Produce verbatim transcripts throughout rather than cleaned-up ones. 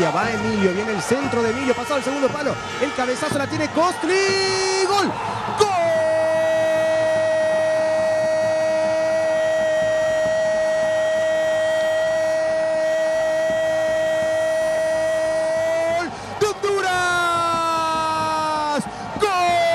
área, va Emilio, viene el centro de Emilio, pasado el segundo palo, el cabezazo la tiene Costli, ¡gol! ¡Gol! ¡De Honduras! ¡Gol!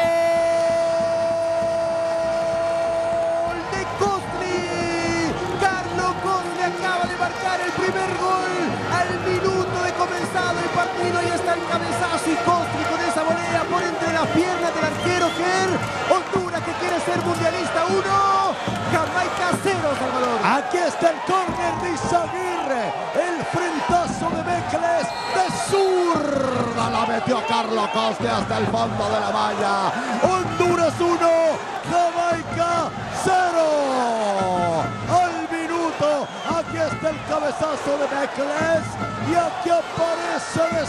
¡De Costli! Carlos Costli acaba de marcar el primer gol al minuto de comenzado el partido. Ahí está el cabezazo y Costli con esa volea por entre las piernas del arquero Ger. Honduras que quiere ser mundialista uno, Jamaica cero, Salvador. Aquí está el córner de Izaguirre, el frentazo de Mekles de zurda, la metió Carlos Costli hasta el fondo de la valla. Honduras uno, Jamaica cero. Al minuto, aquí está el cabezazo de Mekles y aquí aparece de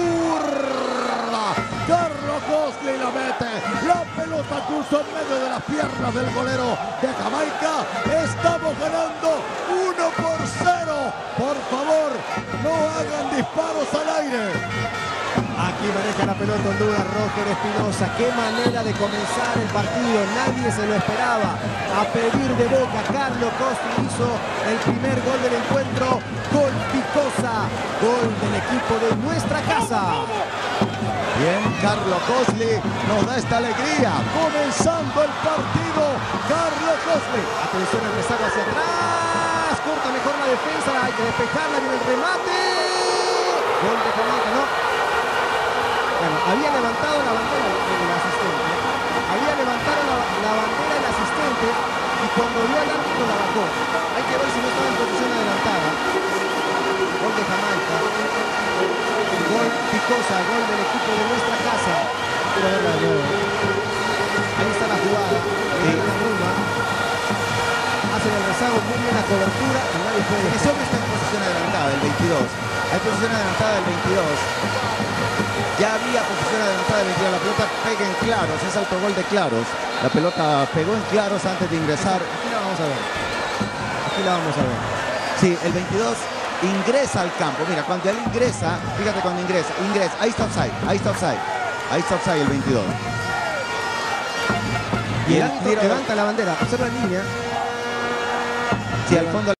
zurda Carlos Costli, la mete, la pelota cruzó en medio de las piernas del golero de Jamaica. Estamos ganando uno por cero. Por favor, no hagan disparos al aire. Aquí maneja la pelota Honduras, Roger Espinosa. Qué manera de comenzar el partido, nadie se lo esperaba. A pedir de boca, Carlos Costli hizo el primer gol del encuentro. Gol Picosa, gol del equipo de nuestra casa. Bien, Carlos Costli nos da esta alegría. Comenzando el partido, Carlos Costli. Atención al rezago hacia atrás. Corta mejor la defensa, hay que despejarla, viene el remate. Gol de Jamaica, ¿no? Bueno, había levantado la bandera el asistente. Había levantado la, la bandera el asistente y cuando vio al árbitro la bajó. Hay que ver si no estaba en posición adelantada. Gol de Jamaica. Gol Picosa, gol del equipo de nuestra casa. Quiero verla de nuevo. Ahí está la jugada. Sí. La rumba. Hacen el rezago, muy bien la cobertura. Y nadie puede. Eso no está en posición adelantada, el veintidós. Hay posición adelantada del veintidós. Ya había posición adelantada del veintidós. La pelota pega en claros, es autogol de claros. La pelota pegó en claros antes de ingresar. Aquí la vamos a ver. Aquí la vamos a ver. Sí, el veintidós ingresa al campo. Mira, cuando él ingresa, fíjate cuando ingresa, ingresa. Ahí está offside, ahí está offside. Ahí está offside el veintidós. Y el árbitro levanta la bandera. Observa en línea. Sí, al fondo.